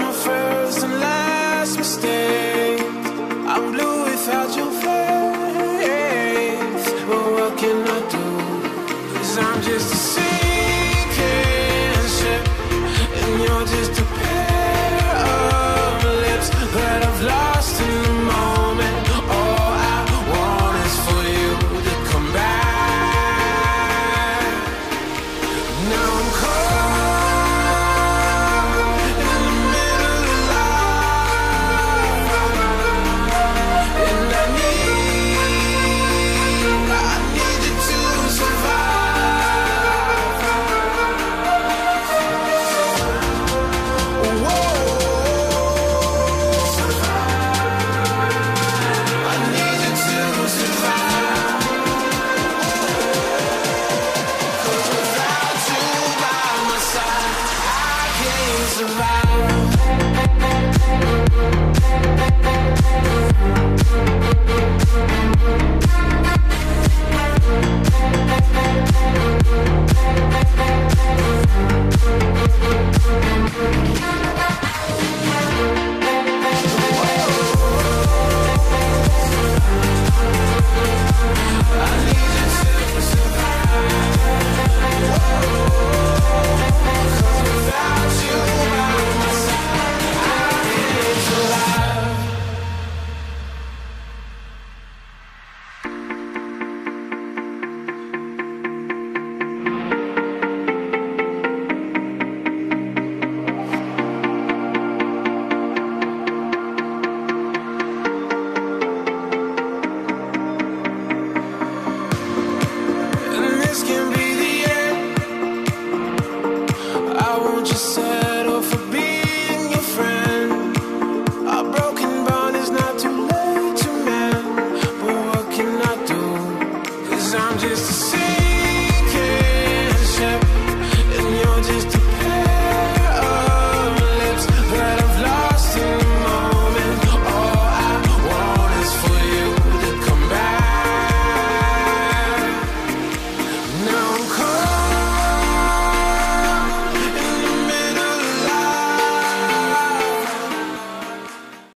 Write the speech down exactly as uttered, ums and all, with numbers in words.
my first and last mistake. I'm blue without your face. But what can I do? 'Cause I'm just a sinking ship, and you're just a pair of lips that I've lost in the moment. All I want is for you to come back. Now I'm caught in the middle of life, and I need, I need you to survive. Whoa, I need you to survive. 'Cause without you by my side, I can't survive. I need you to survive. 'Cause without you by my side, I can't survive. And this can be the end. I won't just settle for being your friend. Our broken bond is not too late to mend. But what can I do? 'Cause I'm just a sinking